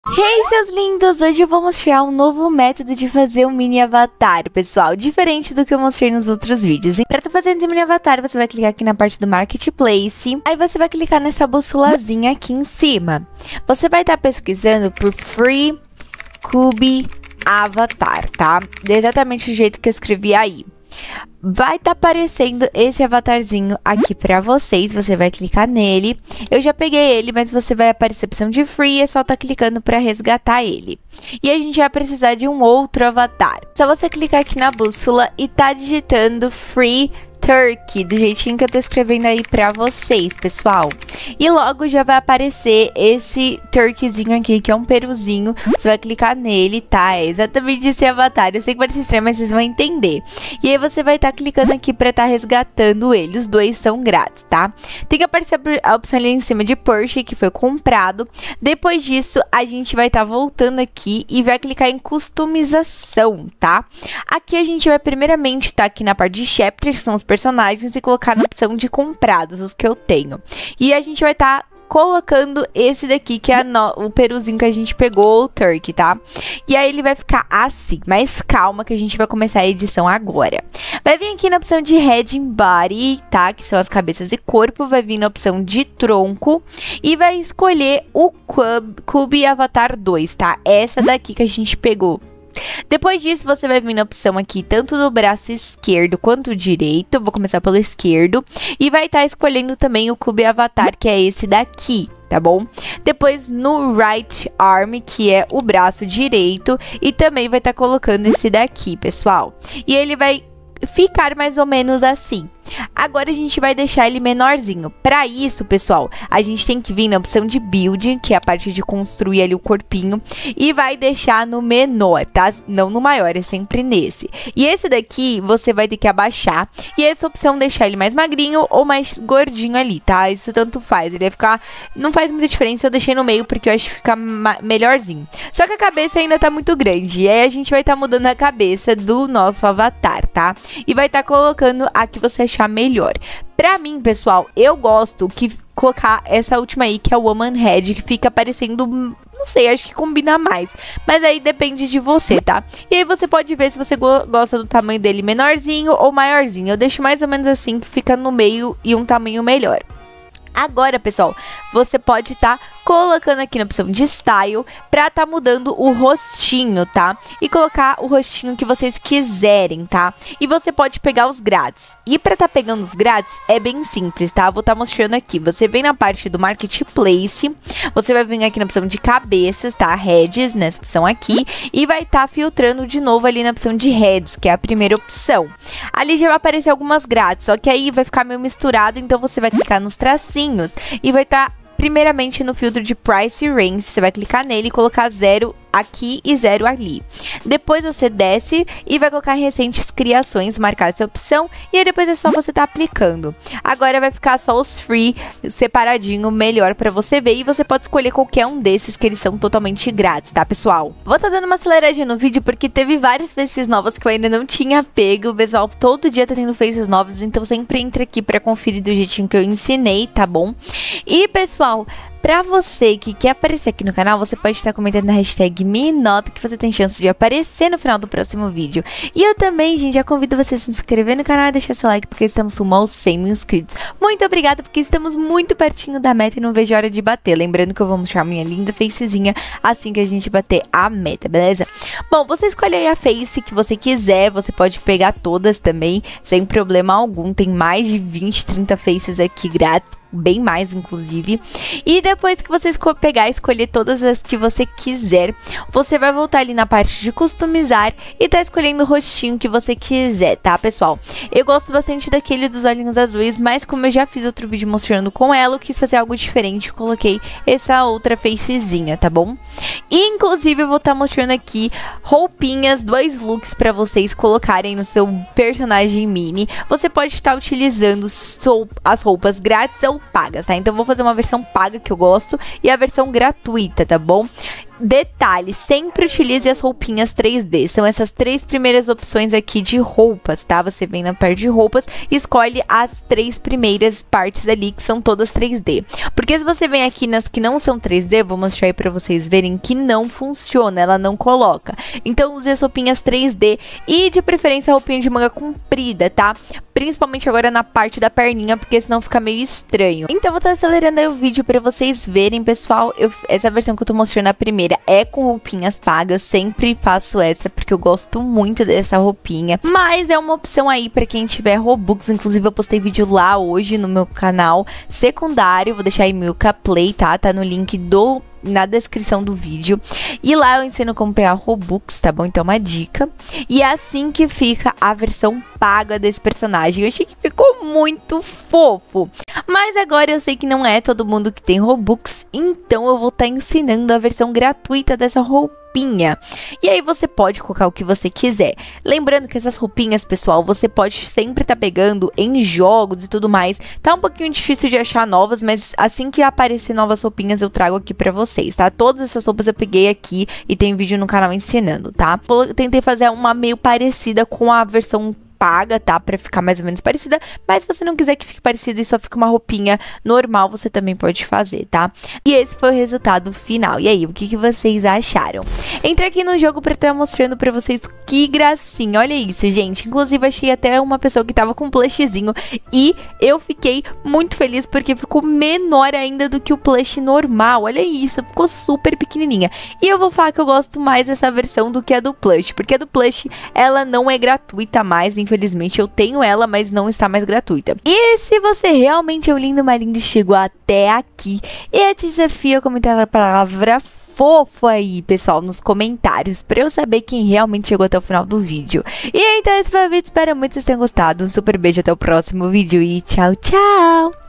Hey, seus lindos! Hoje eu vou mostrar um novo método de fazer um mini avatar, pessoal, diferente do que eu mostrei nos outros vídeos. Para estar fazendo um mini avatar, você vai clicar aqui na parte do Marketplace, aí você vai clicar nessa bússolazinha aqui em cima. Você vai estar pesquisando por Free Cube Avatar, tá? Exatamente do jeito que eu escrevi aí. Vai estar aparecendo esse avatarzinho aqui pra vocês, você vai clicar nele. Eu já peguei ele, mas você vai aparecer a opção de free, é só estar clicando pra resgatar ele. E a gente vai precisar de um outro avatar. Só você clicar aqui na bússola e tá digitando free turkey, do jeitinho que eu tô escrevendo aí pra vocês, pessoal. E logo já vai aparecer esse turkeyzinho aqui, que é um peruzinho. Você vai clicar nele, tá? É exatamente esse avatar. Eu sei que parece estranho, mas vocês vão entender. E aí você vai estar clicando aqui pra estar resgatando ele. Os dois são grátis, tá? Tem que aparecer a opção ali em cima de purchase, que foi comprado. Depois disso, a gente vai estar voltando aqui e vai clicar em customização, tá? Aqui a gente vai primeiramente estar aqui na parte de chapters, que são os personagens, e colocar na opção de comprados, os que eu tenho. E a gente vai estar colocando esse daqui, que é o peruzinho que a gente pegou, o turkey, tá? E aí ele vai ficar assim, mas calma que a gente vai começar a edição agora. Vai vir aqui na opção de head and body, tá? Que são as cabeças e corpo. Vai vir na opção de tronco e vai escolher o Cube Avatar 2, tá? Essa daqui que a gente pegou. Depois disso, você vai vir na opção aqui, tanto do braço esquerdo quanto direito. Eu vou começar pelo esquerdo. E vai estar escolhendo também o Cube Avatar, que é esse daqui, tá bom? Depois no right arm, que é o braço direito. E também vai estar colocando esse daqui, pessoal. E ele vai ficar mais ou menos assim. Agora a gente vai deixar ele menorzinho. Para isso, pessoal, a gente tem que vir na opção de build, que é a parte de construir ali o corpinho, e vai deixar no menor, tá? Não no maior, é sempre nesse. E esse daqui você vai ter que abaixar, e essa opção deixar ele mais magrinho ou mais gordinho ali, tá? Isso tanto faz, ele vai ficar... Não faz muita diferença, eu deixei no meio porque eu acho que fica melhorzinho. Só que a cabeça ainda tá muito grande, e aí a gente vai estar mudando a cabeça do nosso avatar, tá? E vai estar colocando a que você achar melhor. Pra mim, pessoal, eu gosto que colocar essa última aí, que é o Woman Head, que fica parecendo... Não sei, acho que combina mais. Mas aí depende de você, tá? E aí você pode ver se você gosta do tamanho dele menorzinho ou maiorzinho. Eu deixo mais ou menos assim, que fica no meio e um tamanho melhor. Agora, pessoal, você pode estar colocando aqui na opção de style pra estar mudando o rostinho, tá? E colocar o rostinho que vocês quiserem, tá? E você pode pegar os grátis. E pra estar pegando os grátis é bem simples, tá? Vou estar mostrando aqui. Você vem na parte do Marketplace, você vai vir aqui na opção de cabeças, tá? Heads, nessa opção aqui. E vai estar filtrando de novo ali na opção de heads, que é a primeira opção. Ali já vai aparecer algumas grátis, só que aí vai ficar meio misturado, então você vai clicar nos tracinhos e vai estar primeiramente no filtro de Price Range. Você vai clicar nele e colocar 0 aqui e 0 ali. Depois você desce e vai colocar recentes criações, marcar essa opção, e aí depois é só você tá aplicando. Agora vai ficar só os free separadinho, melhor pra você ver, e você pode escolher qualquer um desses, que eles são totalmente grátis, tá, pessoal? Vou tá dando uma aceleradinha no vídeo porque teve várias faces novas que eu ainda não tinha pego. O pessoal todo dia tá tendo faces novas, então sempre entra aqui pra conferir do jeitinho que eu ensinei, tá bom? E, pessoal, pra você que quer aparecer aqui no canal, você pode estar comentando na hashtag MeNota, que você tem chance de aparecer no final do próximo vídeo. E eu também, gente, já convido você a se inscrever no canal e deixar seu like, porque estamos rumo aos 100 mil inscritos. Muito obrigada, porque estamos muito pertinho da meta e não vejo a hora de bater. Lembrando que eu vou mostrar minha linda facezinha assim que a gente bater a meta, beleza? Bom, você escolhe aí a face que você quiser, você pode pegar todas também, sem problema algum. Tem mais de 20, 30 faces aqui grátis, bem mais inclusive. E depois que você pegar e escolher todas as que você quiser, você vai voltar ali na parte de customizar e tá escolhendo o rostinho que você quiser, tá, pessoal? Eu gosto bastante daquele dos olhinhos azuis, mas como eu já fiz outro vídeo mostrando com ela, eu quis fazer algo diferente, coloquei essa outra facezinha, tá bom? E inclusive eu vou estar mostrando aqui roupinhas, 2 looks pra vocês colocarem no seu personagem mini. Você pode estar utilizando as roupas grátis ou pagas, tá? Então eu vou fazer uma versão paga que eu gosto e a versão gratuita, tá bom? detalhe, sempre utilize as roupinhas 3D. São essas 3 primeiras opções aqui de roupas, tá? Você vem na parte de roupas e escolhe as 3 primeiras partes ali, que são todas 3D. Porque se você vem aqui nas que não são 3D, vou mostrar aí pra vocês verem que não funciona, ela não coloca. Então use as roupinhas 3D e de preferência a roupinha de manga comprida, tá? Principalmente agora na parte da perninha, porque senão fica meio estranho. Então eu vou estar acelerando aí o vídeo pra vocês verem, pessoal. Essa versão que eu tô mostrando a primeira é com roupinhas pagas. Eu sempre faço essa porque eu gosto muito dessa roupinha. Mas é uma opção aí pra quem tiver Robux. Inclusive eu postei vídeo lá hoje no meu canal secundário. Vou deixar aí Milka Play, tá? Tá no link na descrição do vídeo. E lá eu ensino como pegar Robux, tá bom? Então uma dica. E é assim que fica a versão paga desse personagem. Eu achei que ficou muito fofo. Mas agora eu sei que não é todo mundo que tem Robux, então eu vou estar ensinando a versão gratuita dessa roupinha. E aí você pode colocar o que você quiser. Lembrando que essas roupinhas, pessoal, você pode sempre estar pegando em jogos e tudo mais. Tá um pouquinho difícil de achar novas, mas assim que aparecer novas roupinhas eu trago aqui pra vocês, tá? Todas essas roupas eu peguei aqui e tem vídeo no canal ensinando, tá? Tentei fazer uma meio parecida com a versão paga, tá? Pra ficar mais ou menos parecida, mas se você não quiser que fique parecida e só fique uma roupinha normal, você também pode fazer, tá? E esse foi o resultado final. E aí, o que vocês acharam? Entrei aqui no jogo pra estar mostrando pra vocês que gracinha. Olha isso, gente. Inclusive, achei até uma pessoa que tava com um plushzinho e eu fiquei muito feliz porque ficou menor ainda do que o plush normal. Olha isso, ficou super pequenininha. E eu vou falar que eu gosto mais dessa versão do que a do plush, porque a do plush, ela não é gratuita mais, infelizmente eu tenho ela, mas não está mais gratuita. E se você realmente é um lindo, uma linda e chegou até aqui, eu te desafio a comentar a palavra fofo aí, pessoal, nos comentários, pra eu saber quem realmente chegou até o final do vídeo. E então esse foi o vídeo, espero muito que vocês tenham gostado. Um super beijo, até o próximo vídeo e tchau, tchau!